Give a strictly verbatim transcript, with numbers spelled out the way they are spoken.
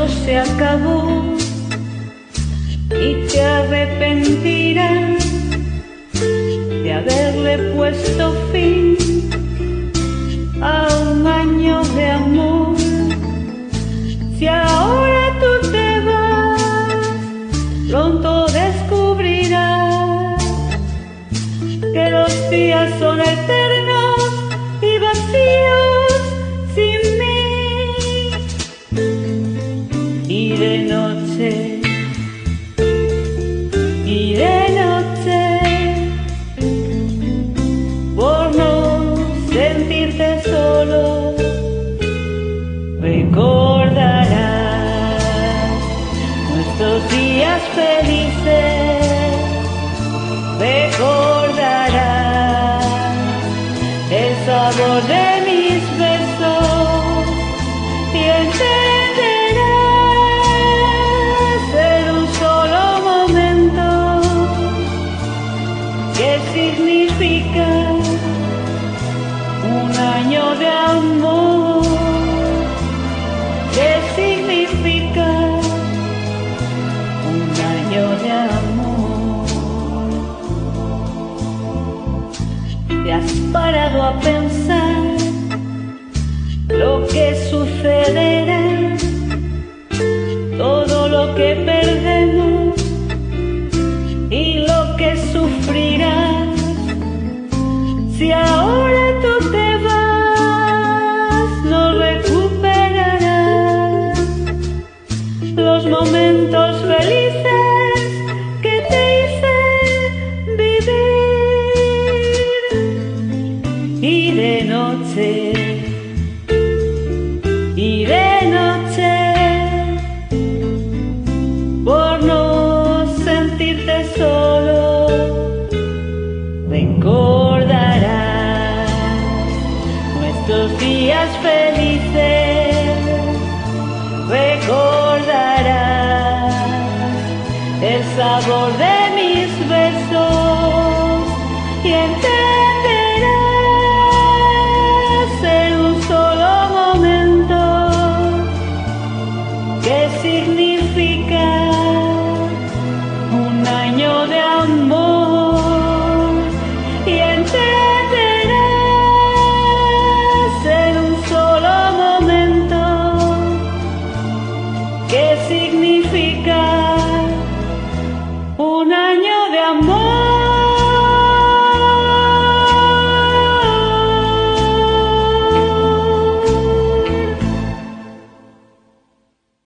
se acabó y te arrepentirás de haberle puesto fin a un año de amor. Si ahora tú te vas, pronto descubrirás que los días son eternos y vacíos sin mí. Y de noche, y de noche, por no sentirte solo, recordarás nuestros días felices, recordarás el sabor de mis besos y entenderás en un solo momento qué significa un año de amor, qué significa un año de amor. ¿Te has parado a pensar lo que sucederá? Todo lo que perdemos y lo que sufrirás. Si ahora tú te vas, no recuperarás los momentos felices que te hice vivir. Y de noche, y de noche, por no sentirte solo, recordarás nuestros días felices, recordarás el sabor de mis besos y entenderás en un solo momento qué significa un año de amor y entenderás en un solo momento qué significa